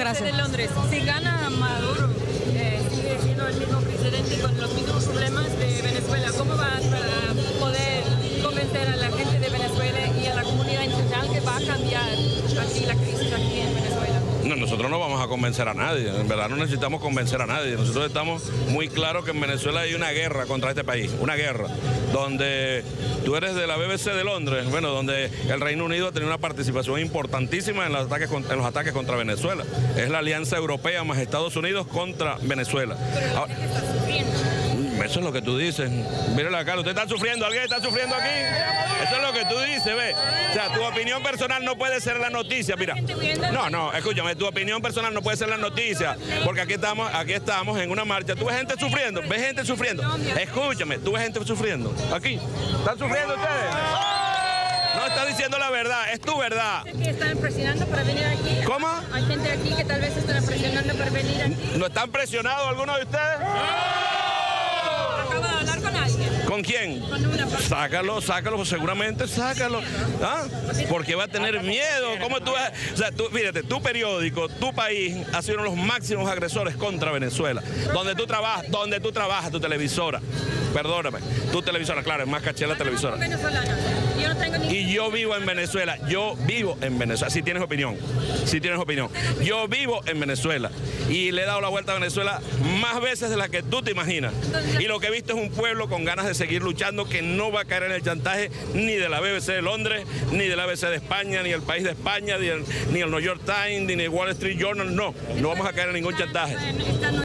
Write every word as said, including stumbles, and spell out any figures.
gracias. De Londres, si gana Maduro, eh, sigue siendo el mismo presidente con los mismos problemas de Venezuela, ¿cómo va a poder convencer a la gente de Venezuela y a la comunidad internacional que va a cambiar aquí la crisis aquí en Venezuela? No, nosotros no vamos a convencer a nadie, en verdad no necesitamos convencer a nadie. Nosotros estamos muy claros que en Venezuela hay una guerra contra este país, una guerra, donde tú eres de la B B C de Londres, bueno, donde el Reino Unido ha tenido una participación importantísima en los ataques, en los ataques contra Venezuela. Es la Alianza Europea más Estados Unidos contra Venezuela. Pero la gente está sufriendo. Eso es lo que tú dices. Mírala acá, ¿usted está sufriendo? ¿Alguien está sufriendo aquí? Eso es lo que tú dices, ve. O sea, tu opinión personal no puede ser la noticia, mira. No, no, escúchame, tu opinión personal no puede ser la noticia, porque aquí estamos, aquí estamos en una marcha. ¿Tú ves gente sufriendo? ¿Ves gente sufriendo? Escúchame, ¿tú ves gente sufriendo? Aquí. ¿Están sufriendo ustedes? No estás diciendo la verdad, es tu verdad. ¿Que están presionando para venir aquí? ¿Cómo? Hay gente aquí que tal vez están presionando para venir aquí. ¿No están presionados algunos de ustedes? Acabo de hablar con alguien. ¿Con quién? Con una persona. Sácalo, sácalo, seguramente sácalo. ¿Ah? Porque va a tener miedo. ¿Cómo tú vas? O sea, tú, fíjate, tu periódico, tu país ha sido uno de los máximos agresores contra Venezuela. Donde tú trabajas, donde tú trabajas, tu televisora. Perdóname, tu televisora, claro, es más caché la televisora. Yo no tengo ni... Y yo vivo en Venezuela, yo vivo en Venezuela, si tienes opinión, si tienes opinión. Yo vivo en Venezuela y le he dado la vuelta a Venezuela más veces de las que tú te imaginas. Y lo que he visto es un pueblo con ganas de seguir luchando que no va a caer en el chantaje ni de la B B C de Londres, ni de la B B C de España, ni el País de España, ni el, ni el New York Times, ni el Wall Street Journal, no, no vamos a caer en ningún chantaje.